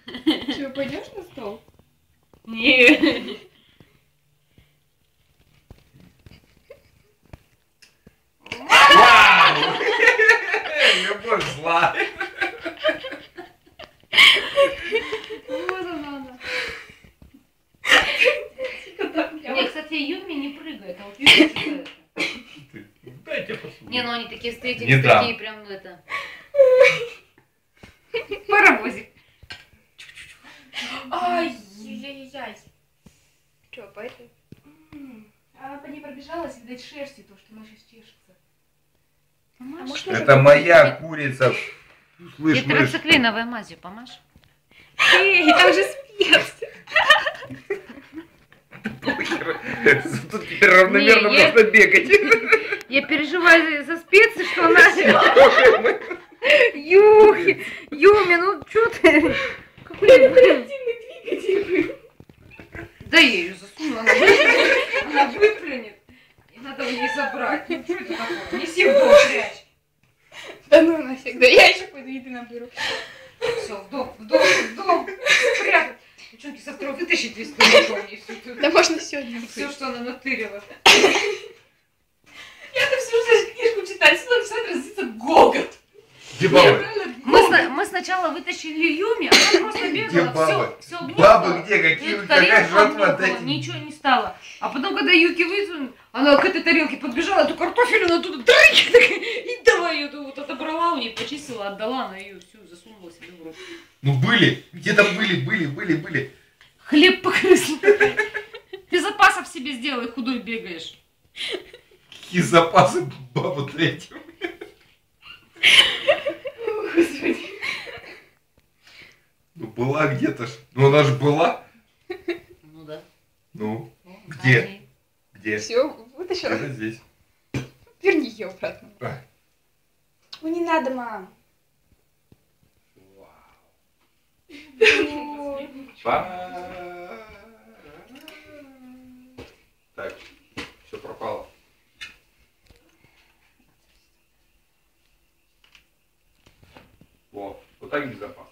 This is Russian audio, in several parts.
Че, пойдешь на стол? Не. Вау! Любовь зла. Вот она. Не, кстати, Юми не прыгает, а вот видишь, Дайте послушать. не, ну они такие Не встретились, дам. такие прям это. Паровозик. Ай-яй-яй-яй. Че, по этой? Она по ней пробежалась, видать, шерстью, то, что она сейчас чешется. может, Это моя курица. Слышь, мышь. Тетрациклиновой мазью помажь. Эй, там же спец. Тут теперь равномерно Не, я- можно бегать. Я переживаю за специи, что она... Юми, ну что ты? Активный двигатель. Да я ее засуну, она выплюнет. И надо мне забрать. Ну что это такое? Неси в дом, прячь. Да ну нафиг, да я еще пойду еды наберу. Все, в дом, спрятать. Девчонки, со второго вытащить весь телефон и все. Да можно сегодня. Все, что она натырила. Я-то всю жизнь книжку читать, сюда начинает разиться гогот. Где баба? Мы сначала вытащили Юми, она просто Где бегала, баба? все Бабы где? Какие? Какая тарелка жертва обнюхала, дайте? ничего не стало. А потом, когда Юки высунула, она к этой тарелке подбежала, эту картофель она туда и давай ее вот отобрала у нее, почистила, отдала, она ее всю засунула себе в рот. Ну были. Где-то были. Хлеб покрысил. Ты запасов себе сделай, худой бегаешь. Какие запасы бабу третью. Господи. Ну была где-то ж. Ну она ж была. Ну да. Ну, где? Где? Все, вытащила. Это здесь. Верни ее обратно. А. Ну не надо, мам. Так, все пропало. Во, вот так безопасно.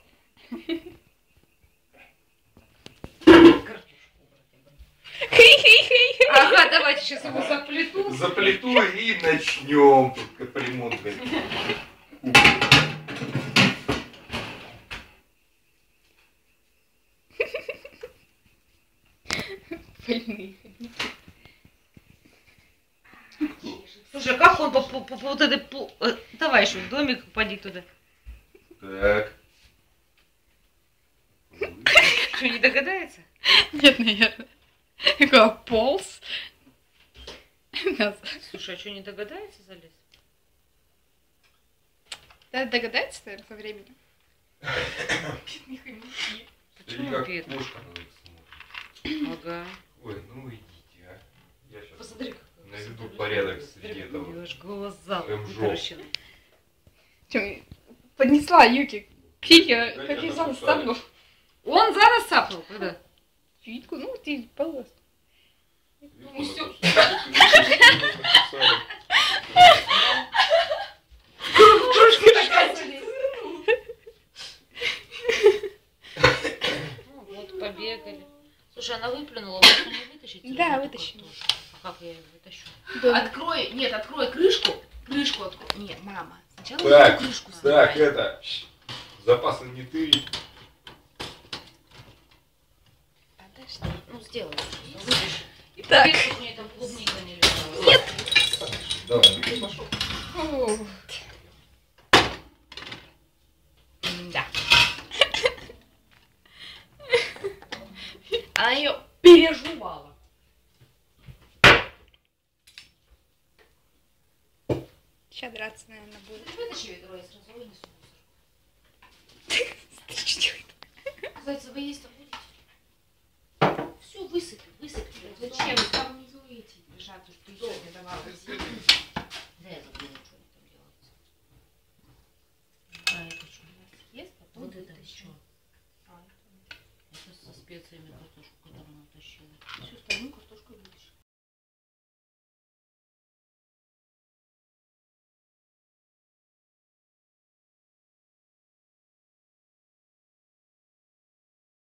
Ага, давайте сейчас его заплету. Заплету и начнем тут капремонт. Больные. Слушай, а как он по вот этой... Давай еще в домик, поди туда. Так. Что, не догадается? Нет, наверное. Как полз. Назад. Слушай, а что, не догадается залезть? Да, догадается, наверное, со временем. Бедные хомяки. Почему бедный? Кошка на них смотрит. Ага. Ой, ну идите, а. Я сейчас Посмотри, как наведу порядок среди этого. аж глаза Прям вытаращены. Чё, поднесла Юки. Кия, Да как я я сам запускаю. стану. Он за нас цапнул, когда? Витку, ну ты полос. Ну всё. Ну, вот, побегали. Слушай, она выплюнула, можно не вытащить? Да, эту вытащим. картошку? А как я ее вытащу? Открой, нет, открой крышку. Крышку открой. Нет, мама. Сначала Так, крышку так, закрой. это. Запасы не тырить. Подожди, ну сделай. И Так. проверь, чтобы у нее там клубника не лежала. Нет. Давай, пошел. Фу. Да. Она ее переживала. Сейчас драться, наверное, будет. Вытащи ведро, я сразу вынесу Ты что делаешь? мусор. Зайцы, вы есть-то будете? Все, высыпи. Зачем? Там внизу эти лежат, что ты сегодня давала. Да, я забыла, что они там делается. А это что? Есть? Потом Вот это вытащу. что? Это со специями картошку, которую она тащила.